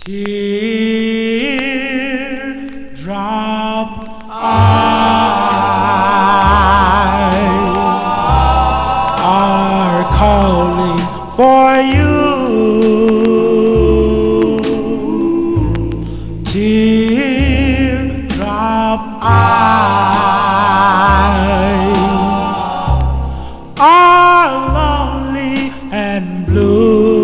Teardrop eyes are calling for you. Teardrop eyes are lonely and blue.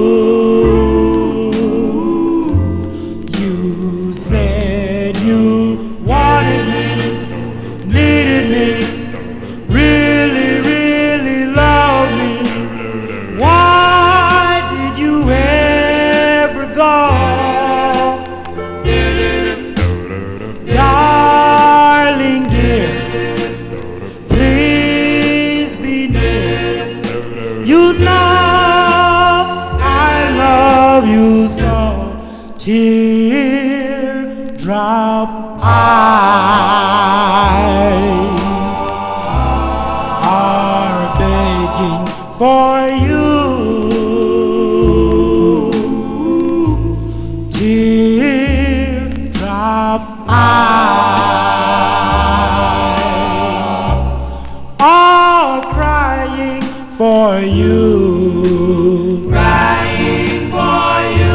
You said you wanted me, needed me, really, really loved me. Why did you ever go? Darling dear, please be near. You know I love you so. Teardrop eyes are begging for you. Teardrop eyes are crying for you. Crying for you.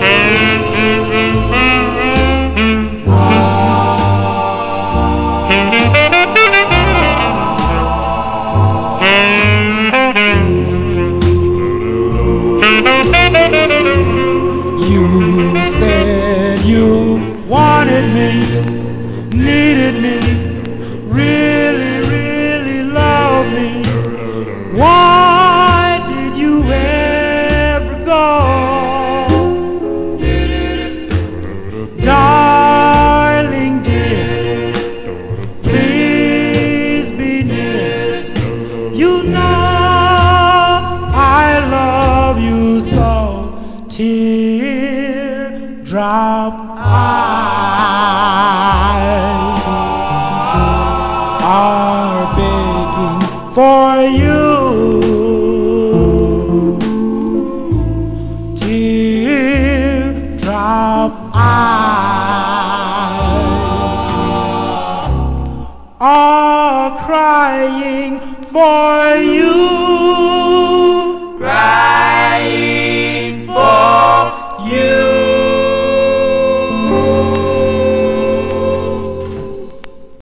You said you wanted me, needed me, really, really loved me. Why did you ever go? Darling dear, please be near. You know I love you so. Teardrop eyes are begging for you. Teardrop eyes are crying for you.